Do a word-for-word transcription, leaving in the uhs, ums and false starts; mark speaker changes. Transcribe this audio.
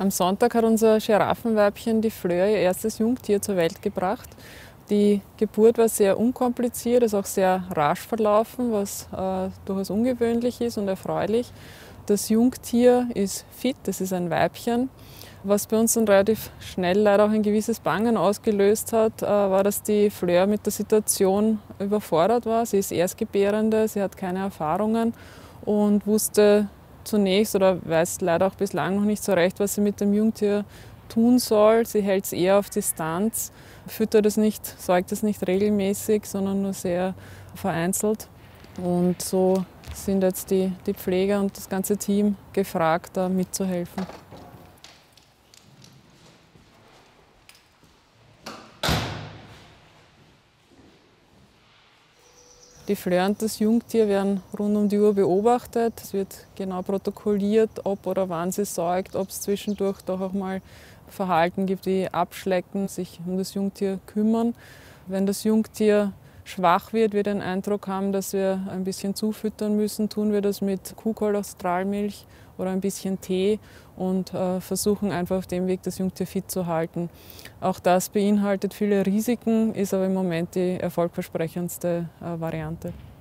Speaker 1: Am Sonntag hat unser Giraffenweibchen, die Fleur, ihr erstes Jungtier zur Welt gebracht. Die Geburt war sehr unkompliziert, ist auch sehr rasch verlaufen, was äh, durchaus ungewöhnlich ist und erfreulich. Das Jungtier ist fit, das ist ein Weibchen. Was bei uns dann relativ schnell leider auch ein gewisses Bangen ausgelöst hat, äh, war, dass die Fleur mit der Situation überfordert war. Sie ist Erstgebärende, sie hat keine Erfahrungen und wusste zunächst oder weiß leider auch bislang noch nicht so recht, was sie mit dem Jungtier tun soll. Sie hält es eher auf Distanz, füttert es nicht, säugt es nicht regelmäßig, sondern nur sehr vereinzelt. Und so sind jetzt die, die Pfleger und das ganze Team gefragt, da mitzuhelfen. Die Fleur und das Jungtier werden rund um die Uhr beobachtet. Es wird genau protokolliert, ob oder wann sie säugt, ob es zwischendurch doch auch mal Verhalten gibt wie Abschlecken, sich um das Jungtier kümmern. Wenn das Jungtier schwach wird, wir den Eindruck haben, dass wir ein bisschen zufüttern müssen, tun wir das mit Kuhkolostralmilch oder ein bisschen Tee und äh, versuchen einfach auf dem Weg das Jungtier fit zu halten. Auch das beinhaltet viele Risiken, ist aber im Moment die erfolgversprechendste äh, Variante.